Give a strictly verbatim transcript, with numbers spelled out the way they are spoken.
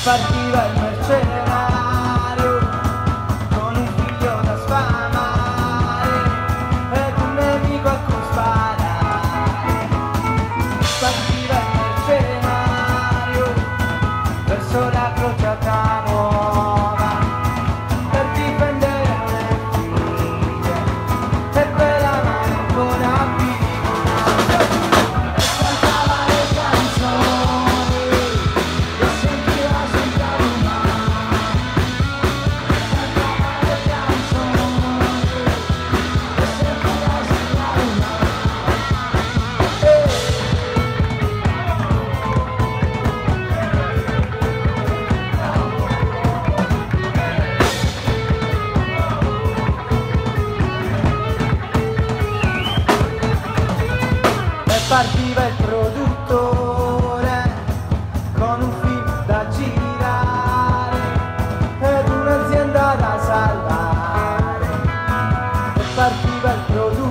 Partiva il mercenario con un figlio da sfamare ed un nemico a cui sparare. Partiva il mercenario verso la crociata nuova per difendere le figlie e per amare ancora viva. Partiva il produttore con un film da girare ed un'azienda da salvare. E partiva il produttore